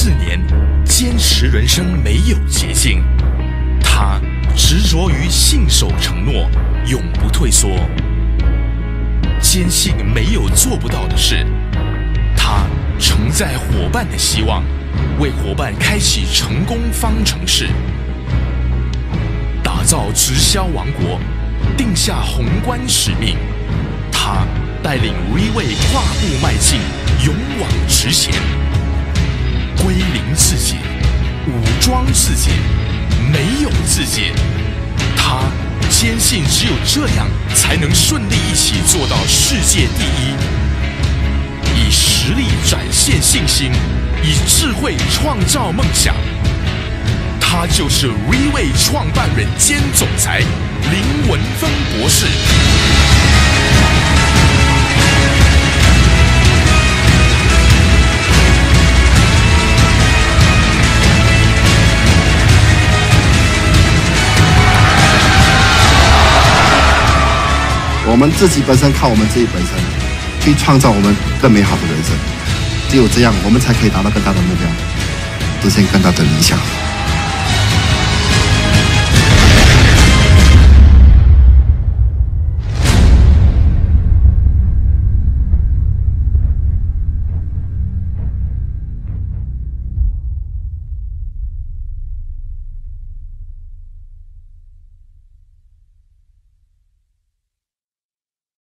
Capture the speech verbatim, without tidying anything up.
四年，坚持人生没有捷径，他执着于信守承诺，永不退缩，坚信没有做不到的事。他承载伙伴的希望，为伙伴开启成功方程式，打造直销王国，定下宏观使命。他带领 Riway 跨步迈进，勇往直前，归零自己，武装自己，没有自己。他坚信只有这样才能顺利一起做到世界第一，以实力展现信心，以智慧创造梦想。他就是 Riway 创办人兼总裁林文峰博士。 我们自己本身靠我们自己本身去创造我们更美好的人生，只有这样，我们才可以达到更大的目标，实现更大的理想。